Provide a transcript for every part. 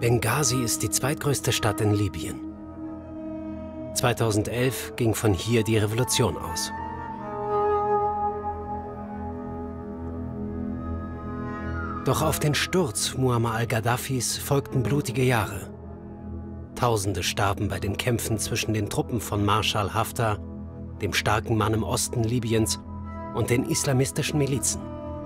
Benghazi ist die zweitgrößte Stadt in Libyen. 2011 ging von hier die Revolution aus. Doch auf den Sturz Muammar al-Gaddafis folgten blutige Jahre. Tausende starben bei den Kämpfen zwischen den Truppen von Marschall Haftar, dem starken Mann im Osten Libyens, und den islamistischen Milizen.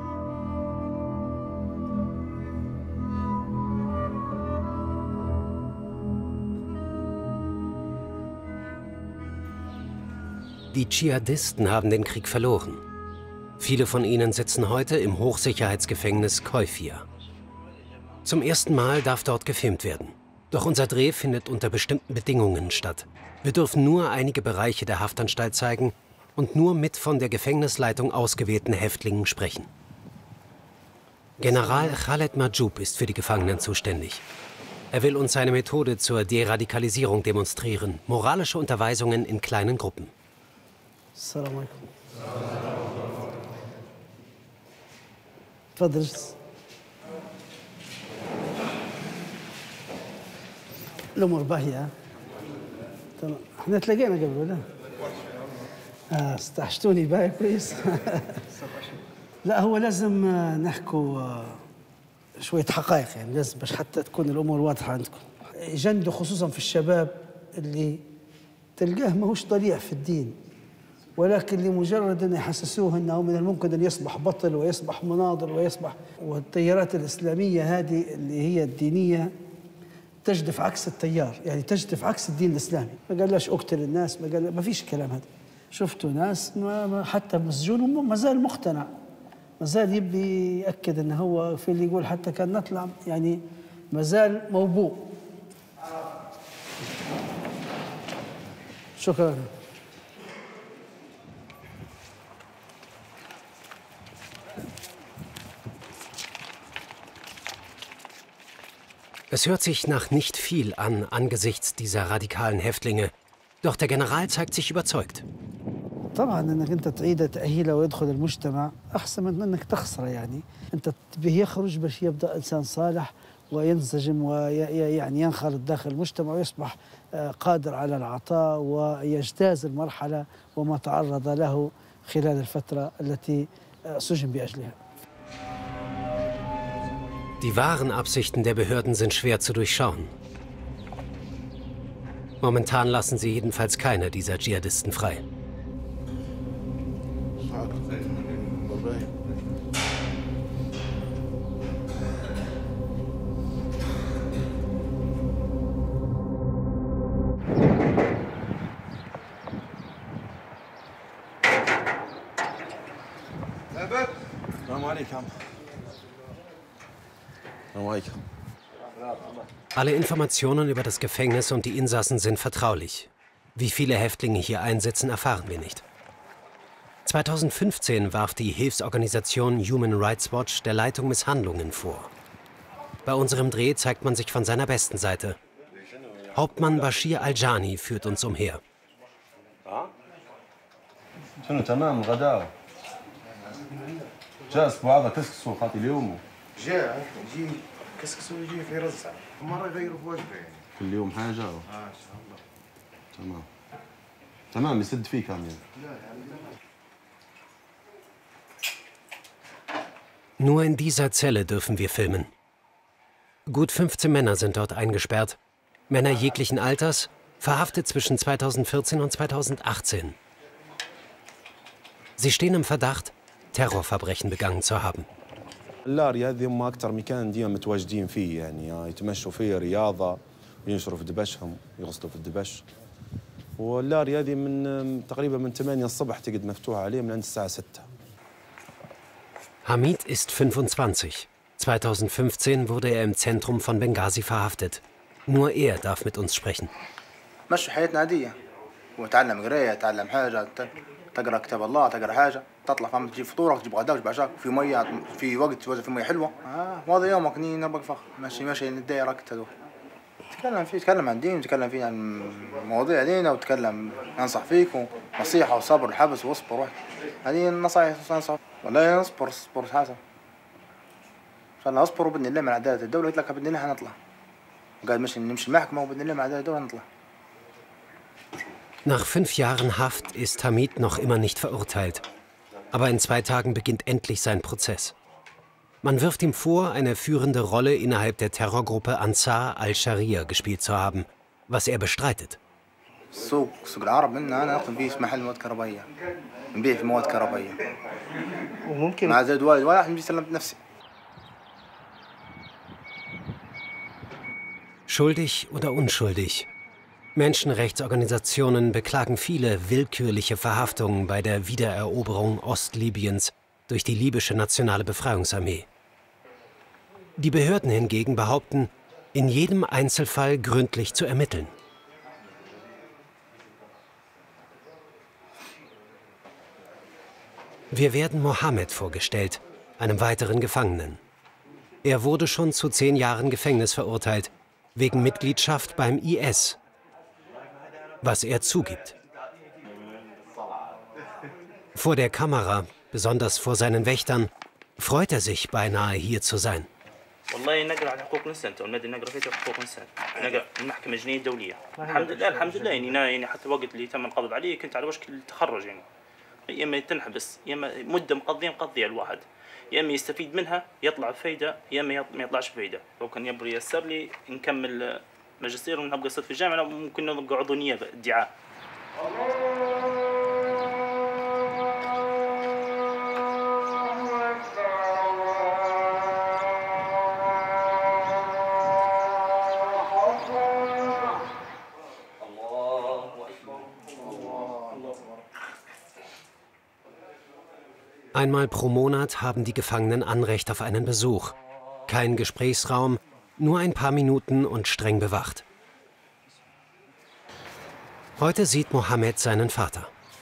Die Dschihadisten haben den Krieg verloren. Viele von ihnen sitzen heute im Hochsicherheitsgefängnis Koifia. Zum ersten Mal darf dort gefilmt werden. Doch unser Dreh findet unter bestimmten Bedingungen statt. Wir dürfen nur einige Bereiche der Haftanstalt zeigen und nur mit von der Gefängnisleitung ausgewählten Häftlingen sprechen. General Khaled Majoub ist für die Gefangenen zuständig. Er will uns seine Methode zur Deradikalisierung demonstrieren. Moralische Unterweisungen in kleinen Gruppen. السلام عليكم. تفضل. الأمور باهية. تمام. احنا تلاقينا قبل ولا؟ استحشتوني باهي كويس. لا هو لازم نحكوا شوية حقائق يعني لازم باش حتى تكون الأمور واضحة عندكم. يجندوا خصوصا في الشباب اللي تلقاه ماهوش ضليع في الدين. ولكن لمجرد أن يحسسوه أنه من الممكن أن يصبح بطل ويصبح مناضل ويصبح، والتيارات الإسلامية هذه اللي هي الدينية تجدف عكس التيار، يعني تجدف عكس الدين الإسلامي. ما قالش أقتل الناس، ما فيش الكلام هذا. شفتوا ناس ما حتى مسجون وما زال مقتنع، ما زال يبي يأكد أنه هو في اللي يقول حتى كان نطلع، يعني ما زال موبوء. شكرا. Es hört sich nach nicht viel an angesichts dieser radikalen Häftlinge. Doch der General zeigt sich überzeugt. طبعا انك انت تعيده تاهيله ويدخل المجتمع احسن من انك تخسره، يعني انت تبيه يخرج باش يبدا انسان صالح وينسجم ويعني ينخرط داخل المجتمع ويصبح قادر على العطاء ويجتاز المرحله وما تعرض له خلال الفتره التي سجن باجلها. Die wahren Absichten der Behörden sind schwer zu durchschauen. Momentan lassen sie jedenfalls keine dieser Dschihadisten frei. Alle Informationen über das Gefängnis und die Insassen sind vertraulich. Wie viele Häftlinge hier einsitzen, erfahren wir nicht. 2015 warf die Hilfsorganisation Human Rights Watch der Leitung Misshandlungen vor. Bei unserem Dreh zeigt man sich von seiner besten Seite. Hauptmann Bashir Al-Jani führt uns umher. كسكسو يجي في رزع مرة يغيروا في وجبه يعني كل يوم حاجة ان شاء الله تمام تمام يسد فيه كامل. Nur in dieser Zelle dürfen wir filmen. Gut 15 Männer sind dort eingesperrt. Männer jeglichen Alters, verhaftet zwischen 2014 und 2018. Sie stehen im Verdacht, Terrorverbrechen begangen zu haben. اللاري هذه هم أكثر مكان ديما متواجدين فيه، يعني يتمشوا فيه رياضة وينشروا في دبشهم يغسلوا في الدبش. واللاري هذه من تقريبا من 8 الصبح تقعد مفتوحة عليه من عند الساعة 6. Hamid ist 25. 2015 wurde er im Zentrum von Benghazi verhaftet. Nur er darf mit uns sprechen. مشوا حياتنا عادية وتعلم قراية، تعلم حاجة، تقرأ كتاب الله، تقرأ حاجة، تطلع فهم تجيب فطورك، تجيب غداك، تجيب عشاك، في مية، في وقت توزع في مية حلوة. وهذا يومك ني نربق فخر، ماشي ندير كتدو. تكلم عن دين، تكلم فيه عن مواضيع ديننا، وتكلم أنصح فيك ونصيحة وصبر الحبس واصبر. هذه النصائح أنصح. والله اصبر حسن. إن شاء الله اصبروا بإذن الله من عدالة الدولة، قلت لك بإذن الله حنطلع. قال مش نمشي المحكمة وبإذن الله مع دور نطلع. Nach 5 Jahren Haft ist Hamid noch immer nicht verurteilt. Aber in 2 Tagen beginnt endlich sein Prozess. Man wirft ihm vor, eine führende Rolle innerhalb der Terrorgruppe Ansar al-Sharia gespielt zu haben, was er bestreitet. سوق العرب منا أنا أقوم به في محل مواد كهربائية. نبيع في مواد كهربائية. وممكن مع زيد والد ولا أحد سلمت نفسي. Schuldig oder unschuldig? Menschenrechtsorganisationen beklagen viele willkürliche Verhaftungen bei der Wiedereroberung Ostlibyens durch die libysche Nationale Befreiungsarmee. Die Behörden hingegen behaupten, in jedem Einzelfall gründlich zu ermitteln. Wir werden Mohammed vorgestellt, einem weiteren Gefangenen. Er wurde schon zu 10 Jahren Gefängnis verurteilt, wegen Mitgliedschaft beim IS, was er zugibt. Vor der Kamera, besonders vor seinen Wächtern, freut er sich beinahe, hier zu sein. والله نقرا على حقوق الانسان والمدني نقرا في حقوق الانسان نقرا المحكمه الجنائيه الدوليه الحمد لله يعني حتى الوقت اللي تم القبض عليه كنت على وشك التخرج يعني يا اما تنحبس يا اما مده مقضيه الواحد يا اما يستفيد منها يطلع بفايده يا اما ما يطلعش بفايده لو كان يبغى ييسر لي نكمل ماجستير ونبقى صرت في الجامعه ممكن نبقى عضو نيابه ادعاء. Einmal pro Monat haben die Gefangenen Anrecht auf einen Besuch. Kein Gesprächsraum, nur ein paar Minuten und streng bewacht. Heute sieht Mohammed seinen Vater.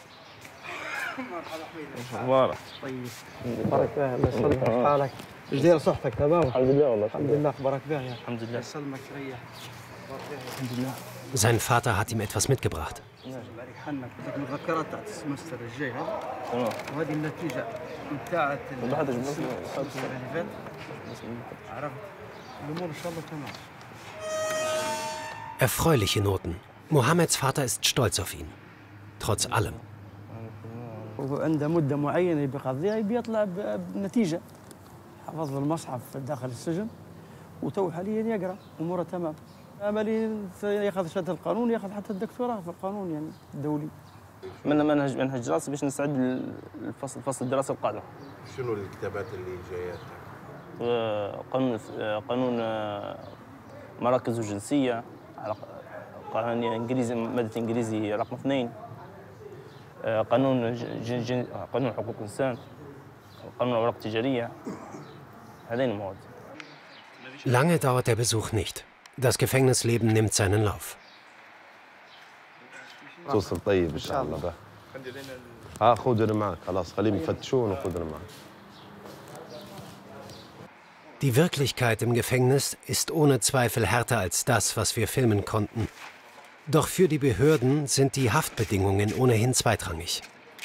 Sein Vater hat ihm etwas mitgebracht. Erfreuliche Noten. Mohammeds Vater ist stolz auf ihn. Trotz allem. وعنده مدة معينة بيقضيها بيطلع بنتيجة. حفظ المصحف داخل السجن وتو حاليا يقرأ أموره تمام. أملي ياخذ شهادة القانون ياخذ حتى الدكتوراه في القانون يعني الدولي. منهج دراسي باش نستعد للفصل الدراسي القادم. شنو الكتابات اللي جايات؟ قانون مراكز الجنسية، قانون انجليزي مادة انجليزي رقم 2، قانون حقوق الإنسان، قانون الأوراق التجارية. هذين المواد. Lange dauert der Besuch nicht. Das Gefängnisleben nimmt seinen Lauf. توصل طيب ان شاء الله. خذنا معك خلاص خليهم يفتشون وخذنا معك. Die Wirklichkeit im Gefängnis ist ohne Zweifel härter als das, was wir filmen konnten. Doch für die Behörden sind die Haftbedingungen ohnehin zweitrangig.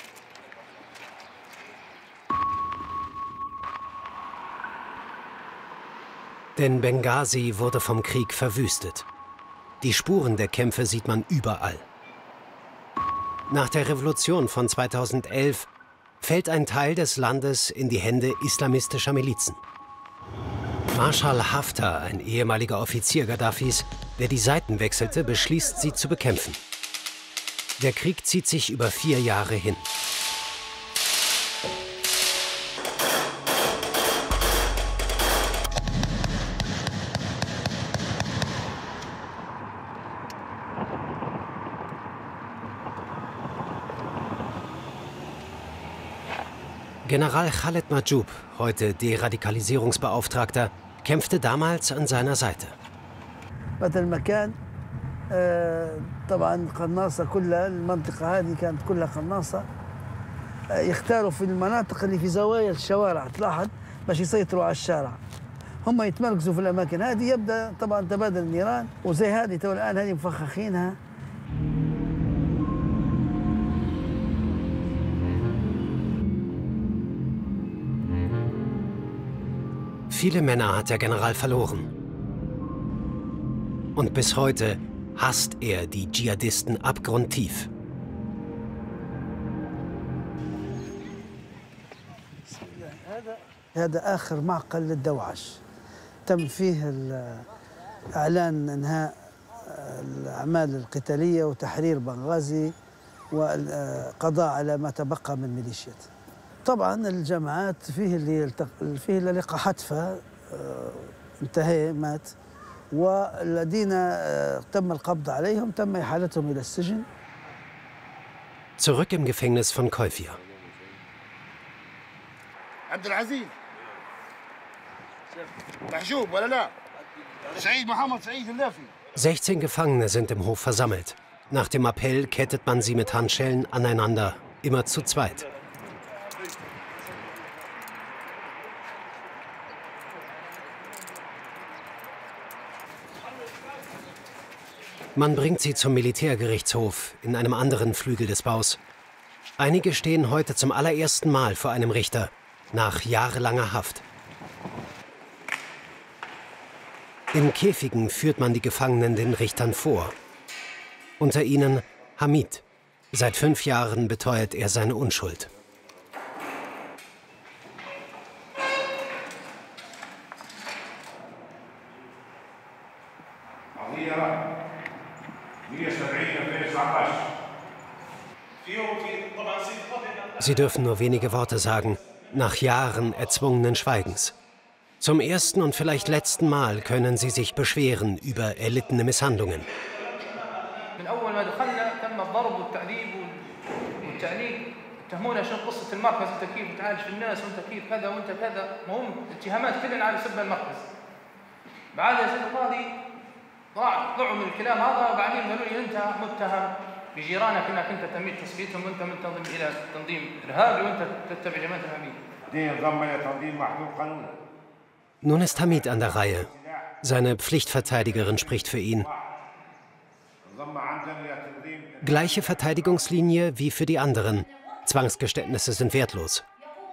Denn Benghazi wurde vom Krieg verwüstet. Die Spuren der Kämpfe sieht man überall. Nach der Revolution von 2011 fällt ein Teil des Landes in die Hände islamistischer Milizen. Marschall Haftar, ein ehemaliger Offizier Gaddafis, der die Seiten wechselte, beschließt, sie zu bekämpfen. Der Krieg zieht sich über 4 Jahre hin. General Khaled Majoub, heute Deradikalisierungsbeauftragter, kämpfte damals an seiner Seite. بدل المكان طبعا قناصة كلها المنطقة هذه كانت كلها قناصة يختاروا في المناطق اللي في زوايا الشوارع تلاحظ باش يسيطروا على الشارع هم يتمركزوا في الأماكن هذه يبدأ طبعا تبادل النيران وزي هذه تو الآن هذه مفخخينها. Viele Männer hat der General verloren. Und bis heute hasst er die Dschihadisten abgrundtief. هذا آخر معقل للدوعش تم فيه إعلان إنهاء الأعمال القتالية وتحرير بنغازي والقضاء على ما تبقى من ميليشيات. طبعا الجماعات فيه اللي لقى حتفة انتهى مات، والذين تم القبض عليهم تم إحالتهم إلى السجن. Zurück im Gefängnis von Koifia. عبد العزيز محجوب ولا لا؟ سعيد محمد سعيد اللافي. 16 Gefangene sind im Hof versammelt. Nach dem Appell kettet man sie mit Handschellen aneinander, immer zu zweit. Man bringt sie zum Militärgerichtshof in einem anderen Flügel des Baus. Einige stehen heute zum allerersten Mal vor einem Richter, nach jahrelanger Haft. In Käfigen führt man die Gefangenen den Richtern vor. Unter ihnen Hamid. Seit 5 Jahren beteuert er seine Unschuld. Sie dürfen nur wenige Worte sagen, nach Jahren erzwungenen Schweigens. Zum ersten und vielleicht letzten Mal können sie sich beschweren über erlittene Misshandlungen. بجيرانك انك انت تميت تثبيتهم وانت منتظم الى تنظيم ارهابي وانت تتبع جماعه الارهابيه. دي نظام تنظيم محدود قانونا. Nun ist Hamid an der Reihe. Seine Pflichtverteidigerin spricht für ihn. Gleiche Verteidigungslinie wie für die anderen. Zwangsgeständnisse sind wertlos.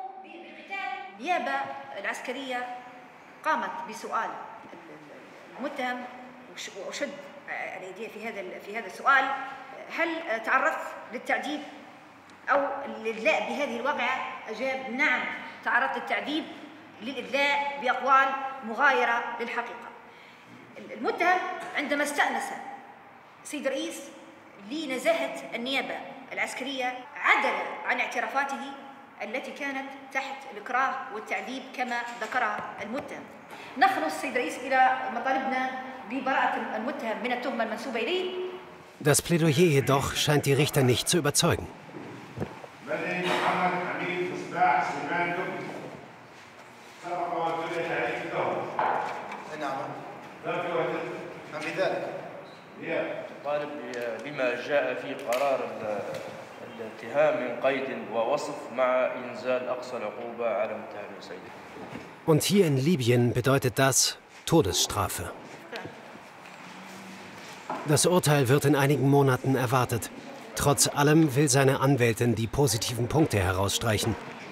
هل تعرضت للتعذيب أو للإدلاء بهذه الواقعة؟ أجاب نعم، تعرضت للتعذيب للإدلاء بأقوال مغايرة للحقيقة. المتهم عندما استأنس سيد الرئيس لنزاهة النيابة العسكرية عدل عن اعترافاته التي كانت تحت الإكراه والتعذيب كما ذكرها المتهم. نخلص السيد الرئيس إلى مطالبنا ببراءة المتهم من التهمة المنسوبة إليه. Das Plädoyer jedoch scheint die Richter nicht zu überzeugen. طالب بما جاء في قرار الاتهام من قيد ووصف مع إنزال أقصى العقوبة على متهم سيد. Und hier in Libyen bedeutet das Todesstrafe. Das Urteil wird in einigen Monaten erwartet. Trotz allem will seine Anwältin die positiven Punkte herausstreichen.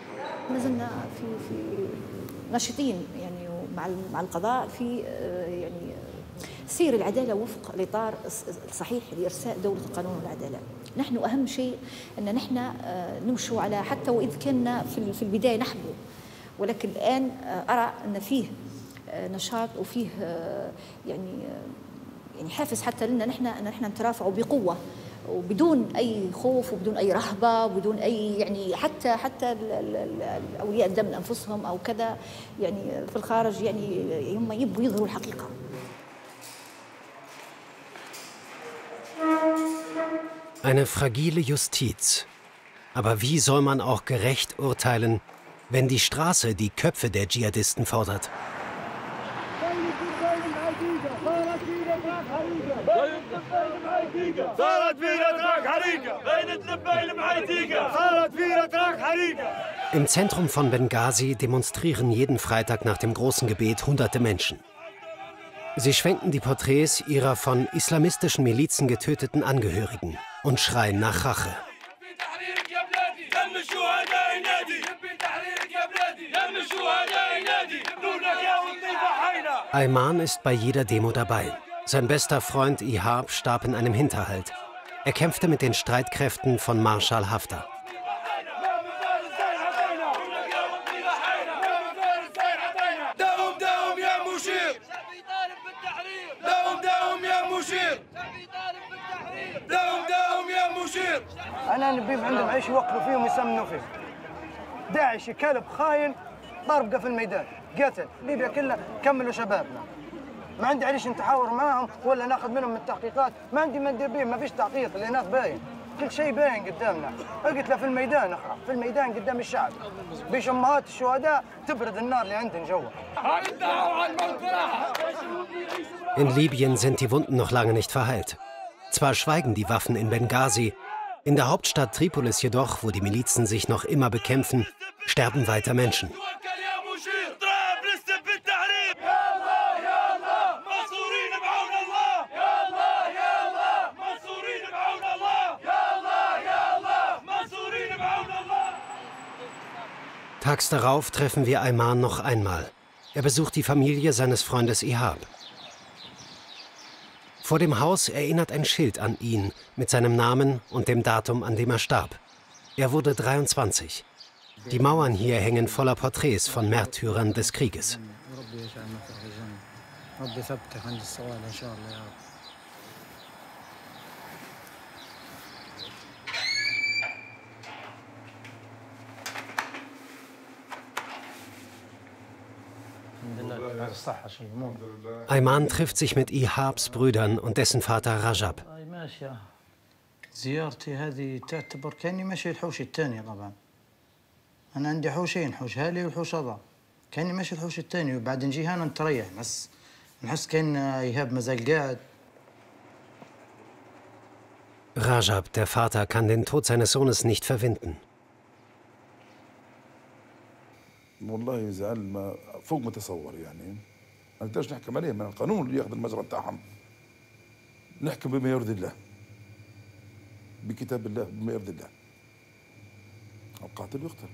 سير العدالة وفق الإطار الصحيح لإرساء دولة القانون والعدالة. نحن أهم شيء أن نحن نمشوا على حتى وإذ كنا في البداية نحبه، ولكن الآن أرى أن فيه نشاط وفيه يعني حافز حتى لنا نحن أن نحن نترافع بقوة وبدون أي خوف وبدون أي رهبة وبدون أي يعني حتى أولياء الدم أنفسهم أو كذا يعني في الخارج يعني هم يبغوا يظهروا الحقيقة. Eine fragile Justiz. Aber wie soll man auch gerecht urteilen, wenn die Straße die Köpfe der Dschihadisten fordert? Im Zentrum von Benghazi demonstrieren jeden Freitag nach dem großen Gebet hunderte Menschen. Sie schwenken die Porträts ihrer von islamistischen Milizen getöteten Angehörigen und schreien nach Rache. Ayman ist bei jeder Demo dabei. Sein bester Freund Ihab starb in einem Hinterhalt. Er kämpfte mit den Streitkräften von Marschall Haftar. أنا نبيهم عندهم عيش يوقفوا فيهم ويسمنوا فيه. داعش كلب خاين ضربه في الميدان قتل ليبيا كلها كملوا شبابنا. ما عندي عريش نتحاور معاهم ولا ناخذ منهم التحقيقات، ما عندي ما ندير بيهم، ما فيش تحقيق اللي هناك باين. كل شيء باين قدامنا. قلت له في الميدان اخرى، في الميدان قدام الشعب. بيش امهات الشهداء تبرد النار اللي عندنا جوا. In Libyen sind die Wunden noch lange nicht verheilt. Zwar schweigen die Waffen in Benghazi, in der Hauptstadt Tripolis jedoch, wo die Milizen sich noch immer bekämpfen, sterben weiter Menschen. Tags darauf treffen wir Ayman noch einmal. Er besucht die Familie seines Freundes Ihab. Vor dem Haus erinnert ein Schild an ihn mit seinem Namen und dem Datum, an dem er starb. Er wurde 23. Die Mauern hier hängen voller Porträts von Märtyrern des Krieges. Ayman trifft sich mit Ihabs Brüdern und dessen Vater Rajab. زيارتي هذه تعتبر كأني ماشي الحوش الثاني طبعا. أنا عندي حوشين، حوش هالي وحوش هذا. كأني ماشي الحوش الثاني وبعد نجي هنا نتريح بس نحس كأن إيهاب مازال قاعد. Rajab, der Vater, kann den Tod seines Sohnes nicht verwinden. والله زعل ما فوق ما تصور يعني ما نقدرش نحكم عليه من القانون اللي ياخذ المجرى بتاعهم نحكم بما يرضي الله بكتاب الله بما يرضي الله القاتل يقتل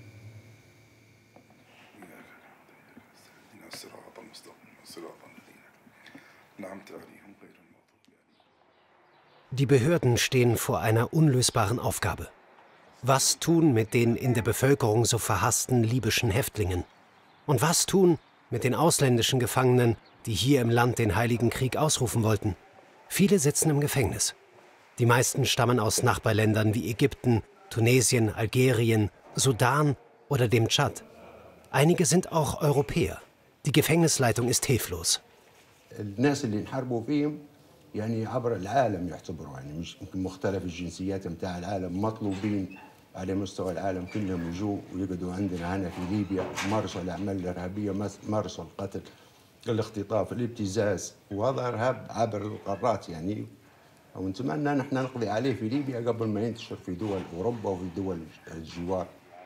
الصراط المستقيم صراط الذين أنعمت عليهم غير المغضوب عليهم. Die Behörden stehen vor einer unlösbaren Aufgabe. Was tun mit den in der Bevölkerung so verhassten libyschen Häftlingen? Und was tun mit den ausländischen Gefangenen, die hier im Land den Heiligen Krieg ausrufen wollten? Viele sitzen im Gefängnis. Die meisten stammen aus Nachbarländern wie Ägypten, Tunesien, Algerien, Sudan oder dem Tschad. Einige sind auch Europäer. Die Gefängnisleitung ist hilflos. يعني عبر العالم يعتبروا يعني مش مختلف الجنسيات متاع العالم مطلوبين على مستوى العالم كلهم يجوا ويقعدوا عندنا هنا في ليبيا مارسوا الأعمال الإرهابية مارسوا القتل الاختطاف الابتزاز وهذا إرهاب عبر القارات يعني ونتمنى نحن نقضي عليه في ليبيا قبل ما ينتشر في دول أوروبا وفي دول الجوار.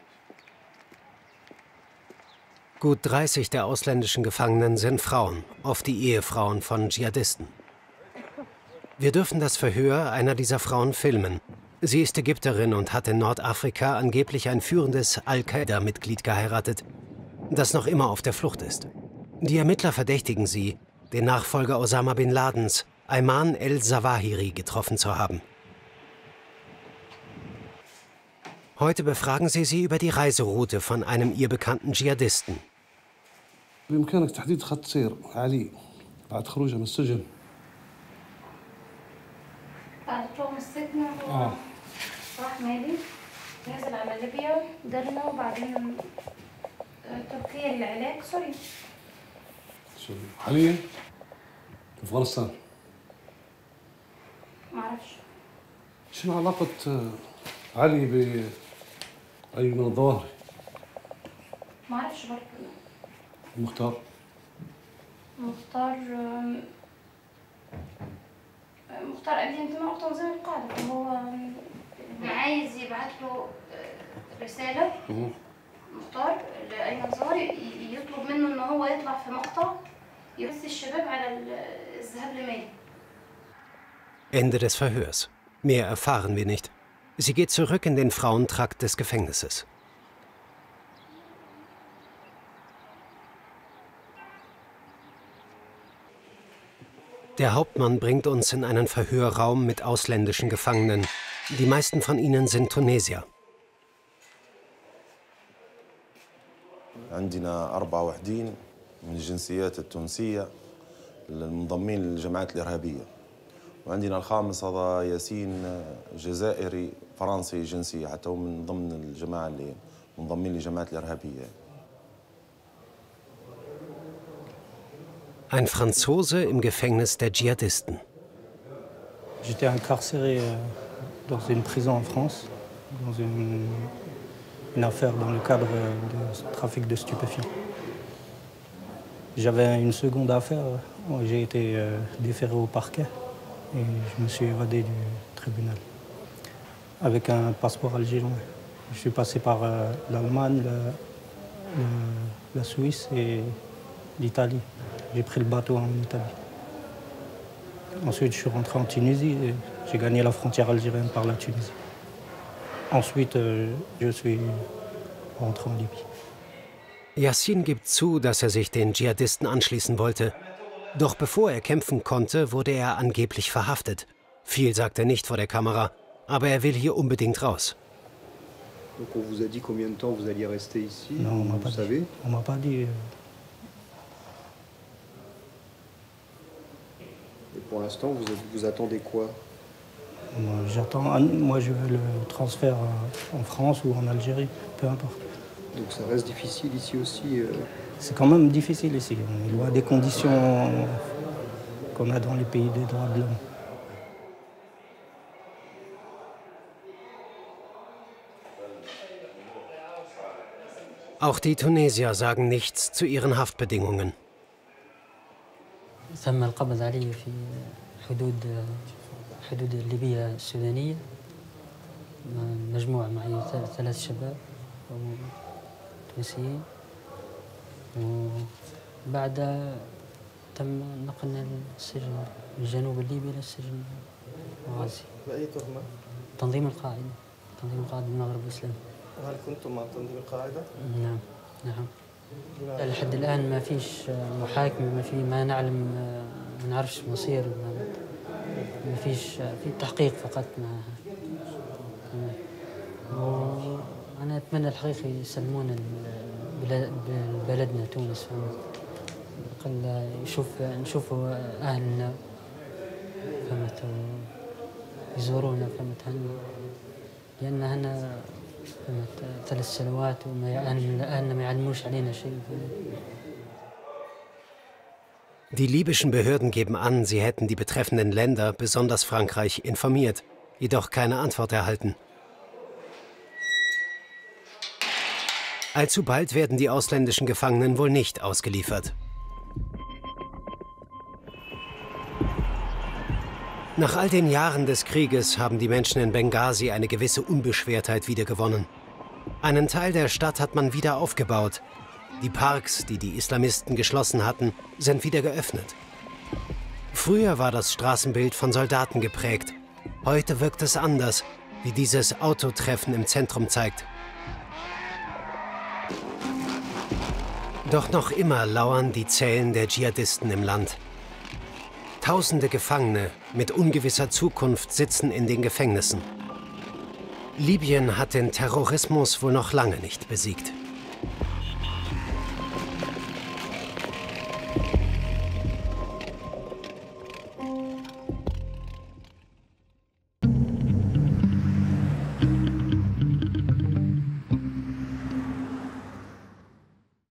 Gut 30 der ausländischen Gefangenen sind Frauen, oft die Ehefrauen von Dschihadisten. Wir dürfen das Verhör einer dieser Frauen filmen. Sie ist Ägypterin und hat in Nordafrika angeblich ein führendes Al-Qaida-Mitglied geheiratet, das noch immer auf der Flucht ist. Die Ermittler verdächtigen sie, den Nachfolger Osama bin Ladens, Ayman el-Zawahiri, getroffen zu haben. Heute befragen sie über die Reiseroute von einem ihr bekannten Dschihadisten. بإمكانك تحديد خط سير علي بعد خروجه من السجن. بعد طلوع من السجن هو راح مالي نزل على ليبيا درنا وبعدين تركيا للعلاج سوريا. حاليا في افغانستان. معرفش. شنو علاقة علي بأيمن الظواهري؟ معرفش برضه. مختار قال لي انت معه تنظيم القاعده فهو عايز يبعت له رساله مختار لايمن الظواهري يطلب منه ان هو يطلع في مقطع يبث الشباب على الذهاب لمالي. Ende des Verhörs. Mehr erfahren wir nicht. Sie geht zurück in den Frauentrakt des Gefängnisses. Der Hauptmann bringt uns in einen Verhörraum mit ausländischen Gefangenen. Die meisten von ihnen sind Tunesier. عندنا 4 وحدين من الجنسيات التونسية المنضمين للجماعات الإرهابية. وعندنا الخامس هذا ياسين جزائري فرنسي جنسية، حتى هو من ضمن الجماعة اللي منضمين للجماعات الإرهابية. Ein Franzose im Gefängnis der Dschihadisten. J'étais incarcéré dans une prison en France, dans une affaire dans le cadre de trafic de stupéfiants. J'avais une seconde affaire, j'ai été déféré au parquet et je me suis évadé du tribunal avec un passeport algérien. Je suis passé par l'Allemagne, la Suisse et l'Italie. J'ai pris le bateau en Italie. Ensuite, je suis rentré en Tunisie et j'ai gagné la frontière algérienne par la Tunisie. Ensuite, je suis rentré en Libye. Yassin gibt zu, dass er sich den Dschihadisten anschließen wollte. Doch bevor er kämpfen konnte, wurde er angeblich verhaftet. Viel sagt er nicht vor der Kamera, aber er will hier unbedingt raus. Donc on vous a dit combien de temps vous alliez rester ici? Non, on m'a pas dit. On m'a pas dit. Et pour l'instant, vous attendez quoi? Moi, je veux le transfert en France ou en Algérie, peu importe. Donc ça reste difficile ici aussi. C'est quand même difficile ici. On est loin des conditions qu'on a dans les pays des droits de l'homme. Auch die Tunesier sagen nichts zu ihren Haftbedingungen. تم القبض علي في حدود الليبية السودانية، مجموعة معي 3 شباب تونسيين، وبعدها تم نقلنا للسجن من جنوب الليبي إلى السجن الغازي. بأي تهمة؟ تنظيم القاعدة بالمغرب الإسلامي. هل كنتم مع تنظيم القاعدة؟ نعم. لحد الآن ما فيش محاكمة، ما نعلم، ما نعرفش مصير، ما فيش في تحقيق فقط وأنا أتمنى الحقيقة يسلمونا بلدنا تونس، قل نشوفوا أهلنا، فهمت، يزورونا، فهمت، لأن هنا 3 سنوات وأهلنا ما يعلموش علينا شيء. Die libyschen Behörden geben an, sie hätten die betreffenden Länder, besonders Frankreich, informiert, jedoch keine Antwort erhalten. Allzu bald werden die ausländischen Gefangenen wohl nicht ausgeliefert. Nach all den Jahren des Krieges haben die Menschen in Benghazi eine gewisse Unbeschwertheit wiedergewonnen. Einen Teil der Stadt hat man wieder aufgebaut. Die Parks, die die Islamisten geschlossen hatten, sind wieder geöffnet. Früher war das Straßenbild von Soldaten geprägt. Heute wirkt es anders, wie dieses Autotreffen im Zentrum zeigt. Doch noch immer lauern die Zellen der Dschihadisten im Land. Tausende Gefangene mit ungewisser Zukunft sitzen in den Gefängnissen. Libyen hat den Terrorismus wohl noch lange nicht besiegt.